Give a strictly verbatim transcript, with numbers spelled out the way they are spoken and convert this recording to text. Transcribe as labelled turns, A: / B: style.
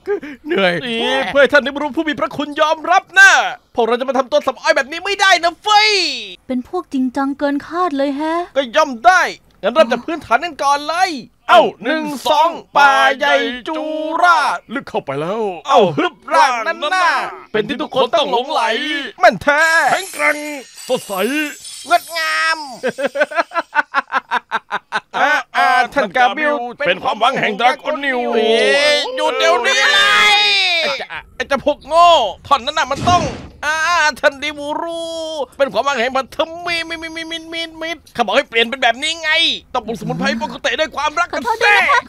A: เหนื่อยเพื่อให้ท่านนิบรุผู้มีพระคุณยอมรับนะพวกเราจะมาทำตัวสับอ้อยแบบนี้ไม่ได้นะเฟ้ย
B: เป็นพวกจริงจังเกินคาดเลยแฮะ
A: ก็ย่อมได้งั้นเริ่มจากพื้นฐานกันก่อนเลยเอ้าหนึ่งสองป่าใหญ่จูรา
C: ลึกเข้าไปแล้ว
A: เอ้าฮึบร่างนั้นน่ะเป็นที่ทุกคนต้องหลงไหลมันแท้
C: แข็งแกร่งสดใส
A: งดงามท่านกาบิล
C: เป็นความหวังแห่งดราก้อนนิว
A: หยุดเดี๋ยวนี้เลยไอ้เจ้าพวกโง่ท่อนนั้นน่ะมันต้องอ่าท่านดิบูรูเป็นความหวังแห่งพันธมิมิมิมิมิมิมิเขาบอกให้เปลี่ยนเป็นแบบนี้ไงต้องปรุงสมุนไพรปกติด้วยความรักกันแท้